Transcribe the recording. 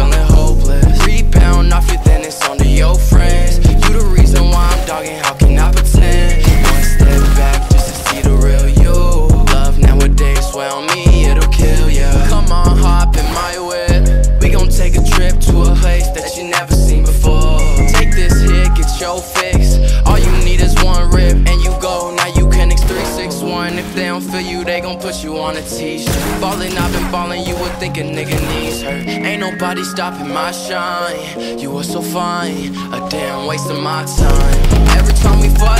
feeling hopeless. Rebound off you, then it's on to your friends. You the reason why I'm dogging, how can I pretend? One step back just to see the real you. Love nowadays, swear on me, it'll kill ya. Come on, hop in my whip. We gon' take a trip to a place that you never seen before. Take this hit, get your fix. All you need is one rip and you go. Now you can X361. If they don't feel you, they gon' put you on a t-shirt. Ballin', I've been ballin', you would think a nigga needs hurt. Ain't nobody stopping my shine. You were so fine, a damn waste of my time. Every time we fuck